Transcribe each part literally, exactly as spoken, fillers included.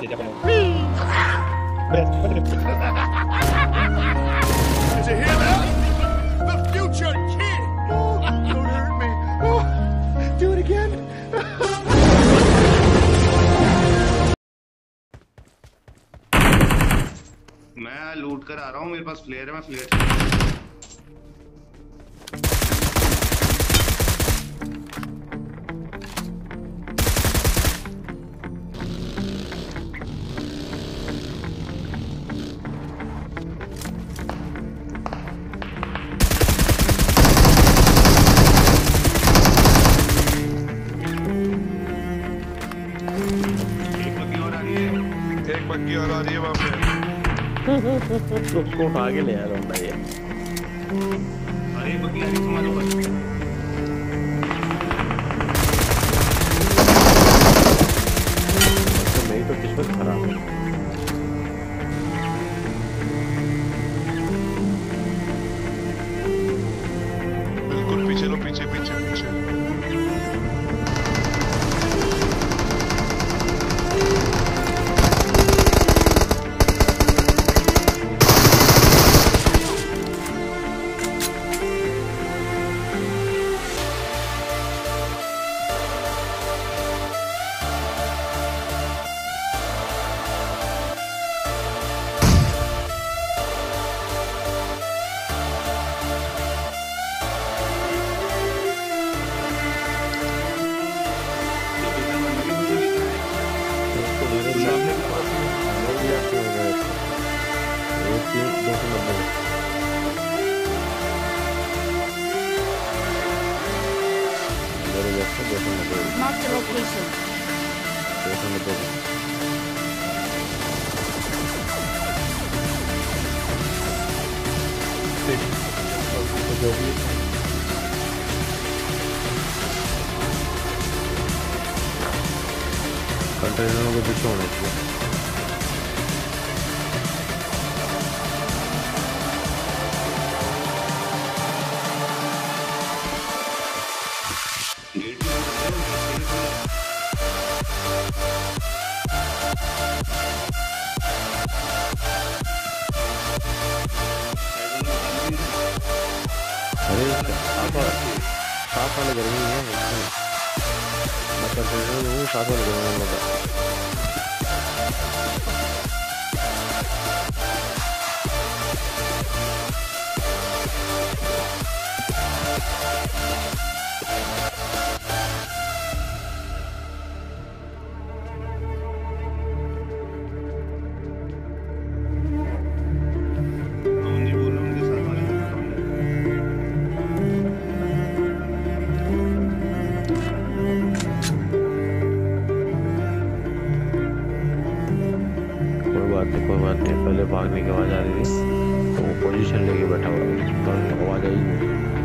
did you have Did you hear that? The future kid! Oh, don't hurt me. Oh, do it again. मैं लूट कर आ रहा हूँ, मेरे पास फ्लेयर है, मैं फ्लेयर एक बग्गी और आ रही है वहाँ पे। उसको उठा के ले आ रहा हूँ भाई। अरे बग्गी आ रही तुम्हारे ऊपर। तो मेरी तो किस्मत खराब है। बिल्कुल पीछे लो, पीछे पीछे पीछे। Mark the location. कंटेनरों के पीछे होने चाहिए। अरे साफ वाले गर्मी है, मैं कंटेनर हूँ, साफ वाले गर्मी लगा। कोई बात नहीं, पहले भागने की आवाज आ रही थी तो वो पोजीशन लेके बैठा हुआ, तो आवाज आई नहीं।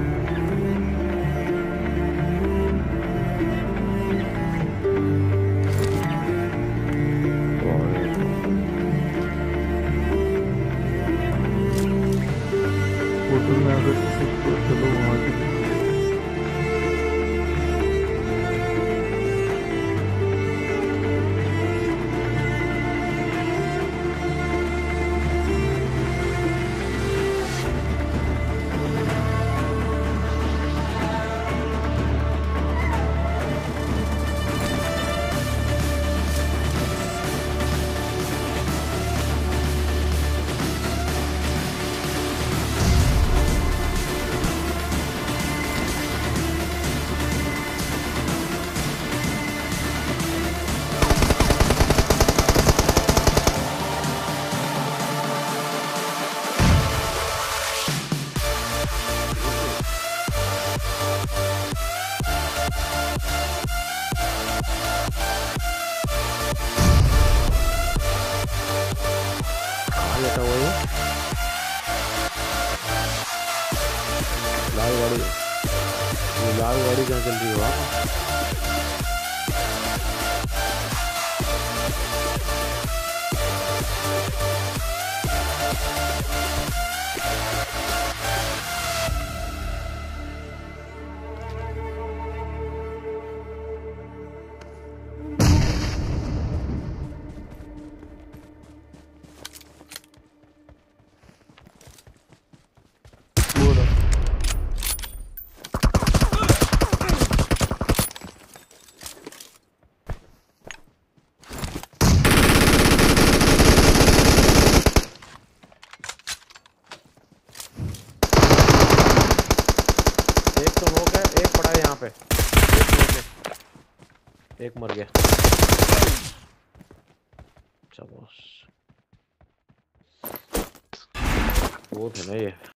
होटल में अगर चलो वहाँ से लेटा हुआ है लाल गाड़ी, लाल गाड़ी कहाँ चल रही है वहाँ? यहाँ पे एक फ्लोर पे एक मर गया। चलो वो थे ना ये।